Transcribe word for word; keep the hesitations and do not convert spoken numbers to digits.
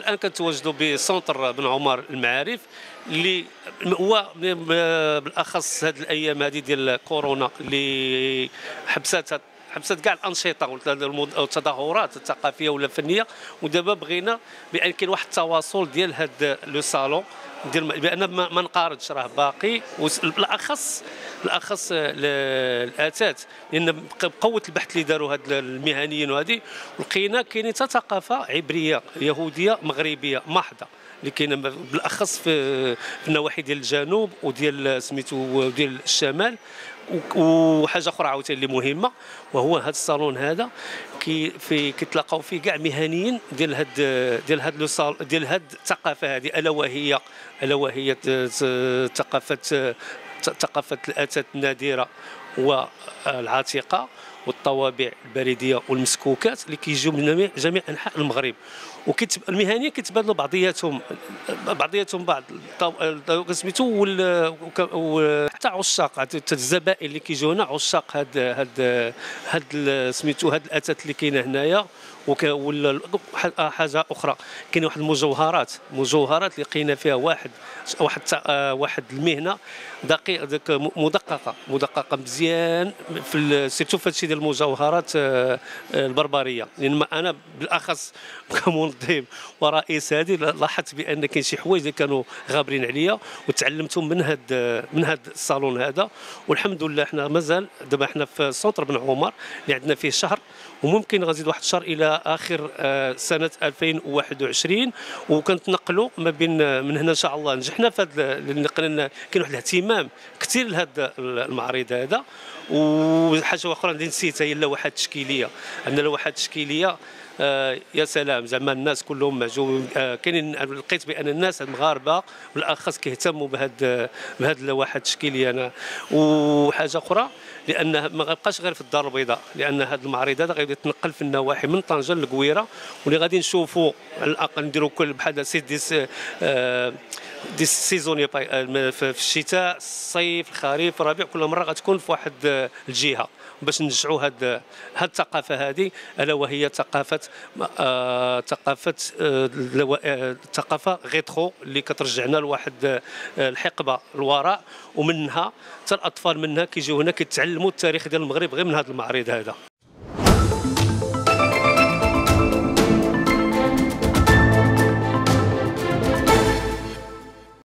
والان كنتواجدوا بسونتر بن عمر المعارف اللي هو بالاخص هذه الايام هذه ديال كورونا اللي حبسات حبسات كاع الانشطه والتظاهرات الثقافيه ولا الفنيه. ودابا بغينا بان كاين واحد التواصل ديال هذا لو صالون ديال بان ما نقارضش راه باقي، بالاخص بالاخص الاتات، لان بقوه البحث اللي داروا هاد المهنيين وهذه لقينا كاينين حتى ثقافه عبريه يهوديه مغربيه محضه اللي كاينه بالاخص في النواحي ديال الجنوب وديال سميتو وديال الشمال. وحاجه اخرى عاوتاني اللي مهمه، وهو هذا الصالون هذا كي في كيتلاقاو فيه كاع مهنيين ديال هاد ديال هاد لو صال ديال هاد الثقافه هذه، الا وهي الا وهي ثقافه ثقافه الاتات النادره والعتيقه والطوابع البريديه والمسكوكات اللي كيجيو من جميع انحاء المغرب. والمهنيين كيتبادلوا بعضياتهم بعضياتهم بعض سميتو، حتى عشاق حتى الزبائن اللي كيجيو هنا عشاق هاد هاد هاد سميتو هاد الاتات اللي كاينه هنايا. ولا حاجه اخرى، كاين واحد المجوهرات مجوهرات لقينا فيها واحد واحد واحد المهنه دقيق مدققه مدققه مزيان في سيرتو في هادشي ديال المجوهرات البربريه. لان يعني انا بالاخص كمنظم ورئيس هذه لاحظت بان كاين شي حوايج اللي كانوا غابرين عليا وتعلمتهم من هاد من هاد الصالون هذا. والحمد لله احنا مازال دابا احنا في سونتر بن عمر اللي عندنا فيه شهر، وممكن غنزيد واحد الشهر الى اخر سنه ألفين وواحد وعشرين، وكنتنقلوا ما بين من هنا ان شاء الله نجحنا في هذا. كاين واحد الاهتمام كثير لهذا المعرض هذا. وحاجه اخرى اللي نسيتها هي اللوحات التشكيليه. عندنا لوحات تشكيليه آه يا سلام، زعما الناس كلهم معجبين. آه كاينين لقيت بان الناس المغاربه بالاخص كيهتموا بهذا بهذه اللوحات التشكيليه. انا وحاجه اخرى لانها ما غيبقاش غير في الدار البيضاء، لان هذا المعرض هذا غيبدا يتنقل في النواحي من طنجه للقويره، واللي غادي نشوفوا على الاقل نديروا كل بحال سي ديس آه دي سيزوني في الشتاء الصيف الخريف الربيع، كل مره غتكون في واحد الجهه باش نرجعوا هاد هاد الثقافه هذه، الا وهي ثقافه آه ثقافه آه ثقافه غيترو اللي كترجعنا لواحد آه الحقبه الوراء. ومنها حتى الاطفال منها كيجيو هنا كيتعلموا التاريخ ديال المغرب غير من هذا المعرض هذا.